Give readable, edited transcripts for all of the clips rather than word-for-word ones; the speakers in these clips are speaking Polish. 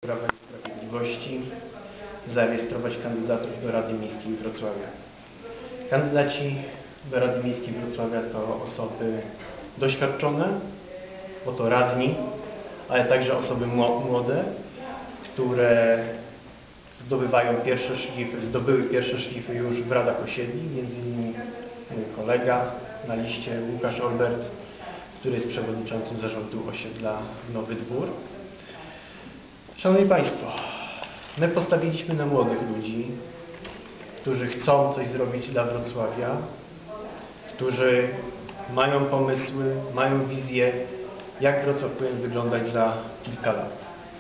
Prawa i Sprawiedliwości zarejestrować kandydatów do Rady Miejskiej Wrocławia. Kandydaci do Rady Miejskiej Wrocławia to osoby doświadczone, bo to radni, ale także osoby młode, które zdobyły pierwsze szlify już w radach osiedli, między innymi mój kolega na liście Łukasz Olbert, który jest przewodniczącym zarządu osiedla Nowy Dwór. Szanowni Państwo, my postawiliśmy na młodych ludzi, którzy chcą coś zrobić dla Wrocławia, którzy mają pomysły, mają wizję, jak Wrocław powinien wyglądać za kilka lat.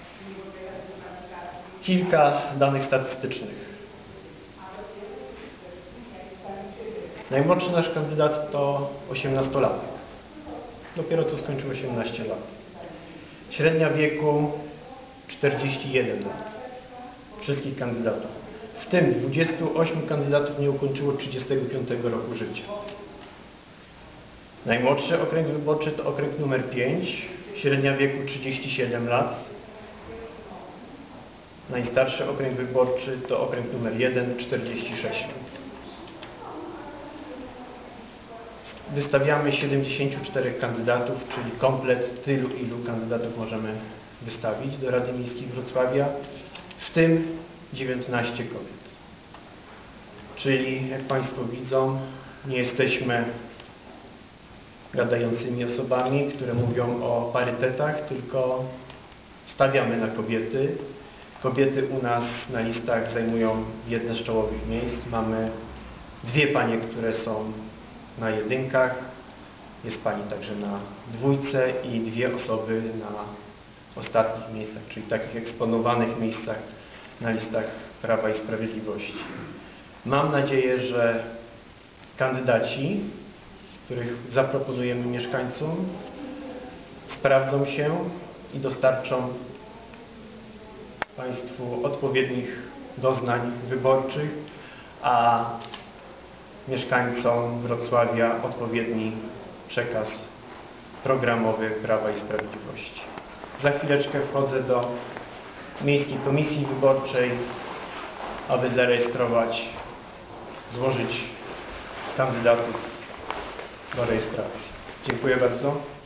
Kilka danych statystycznych. Najmłodszy nasz kandydat to 18-latek. Dopiero co skończył 18 lat. Średnia wieku 41 lat. Wszystkich kandydatów. W tym 28 kandydatów nie ukończyło 35 roku życia. Najmłodszy okręg wyborczy to okręg numer 5. Średnia wieku 37 lat. Najstarszy okręg wyborczy to okręg numer 1, 46 lat. Wystawiamy 74 kandydatów, czyli komplet tylu, ilu kandydatów możemy wystawić do Rady Miejskiej Wrocławia, w tym 19 kobiet. Czyli, jak Państwo widzą, nie jesteśmy gadającymi osobami, które mówią o parytetach, tylko stawiamy na kobiety. Kobiety u nas na listach zajmują jedne z czołowych miejsc. Mamy dwie panie, które są na jedynkach, jest pani także na dwójce i dwie osoby na ostatnich miejscach, czyli takich eksponowanych miejscach na listach Prawa i Sprawiedliwości. Mam nadzieję, że kandydaci, których zaproponujemy mieszkańcom, sprawdzą się i dostarczą Państwu odpowiednich doznań wyborczych, a mieszkańcom Wrocławia odpowiedni przekaz programowy Prawa i Sprawiedliwości. Za chwileczkę wchodzę do Miejskiej Komisji Wyborczej, aby zarejestrować, złożyć kandydatów do rejestracji. Dziękuję bardzo.